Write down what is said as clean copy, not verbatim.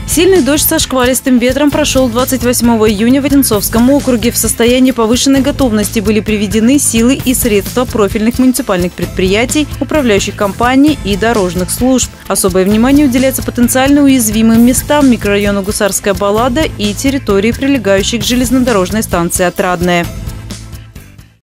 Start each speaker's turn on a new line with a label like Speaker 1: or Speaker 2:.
Speaker 1: Сильный дождь со шквалистым ветром прошел 28 июня в Одинцовском округе. В состоянии повышенной готовности были приведены силы и средства профильных муниципальных предприятий, управляющих компаний и дорожных служб. Особое внимание уделяется потенциально уязвимым местам микрорайона Гусарская Баллада и территории, прилегающей к железнодорожной станции Отрадная.